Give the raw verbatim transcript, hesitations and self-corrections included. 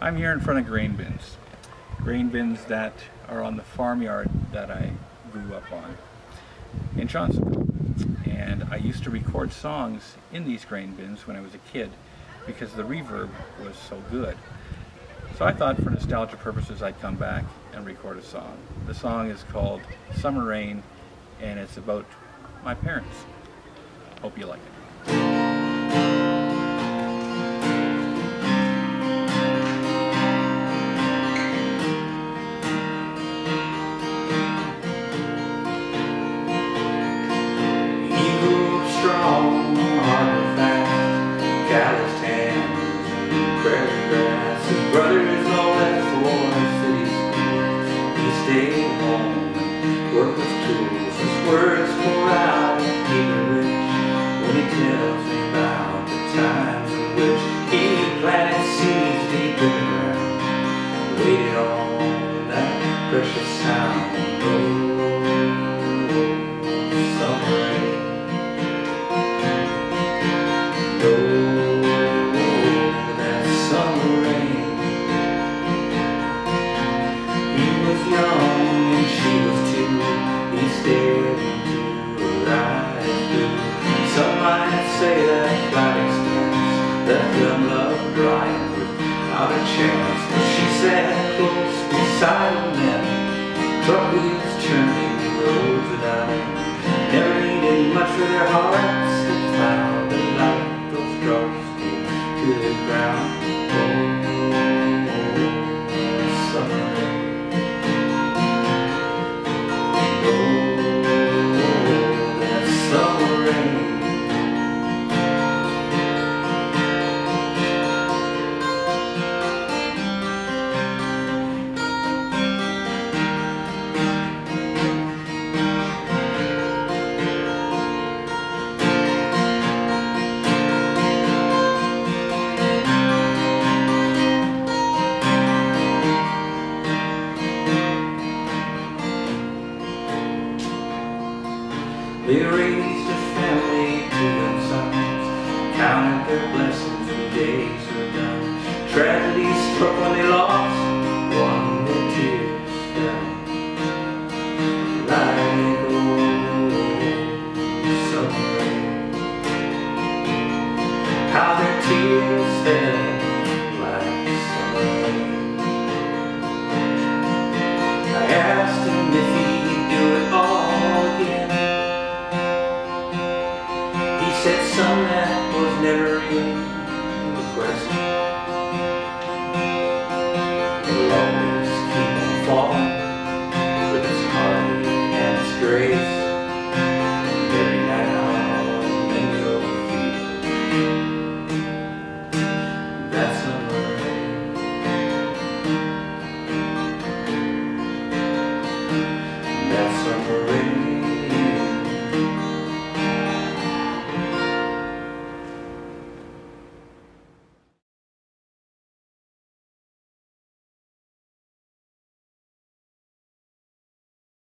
I'm here in front of grain bins. Grain bins that are on the farmyard that I grew up on in Johnsonville. And I used to record songs in these grain bins when I was a kid because the reverb was so good. So I thought for nostalgia purposes I'd come back and record a song. The song is called Summer Rain and it's about my parents. Hope you like it. Strong, hard and fast, calloused hands, prairie grass. His brothers all left for city schools. He stayed home and worked with tools. His words pour out and keep it rich when he tells me about the times in which he planted seeds deep in the ground, waited on that precious sound. Oh, summer rain. Oh, that summer rain. He was young and she was too. He stared into her eyes blue. Some might say that flight extends, that young love blind without a chance. But she sat close beside him then, truck wheels turning roads without him. Never needed much for their hearts to plow the light. Drops to the ground. Oh, summer rain. Oh, that summer rain. They raised a family, two young sons, counted their blessings when days were done. Tragedy struck when they lost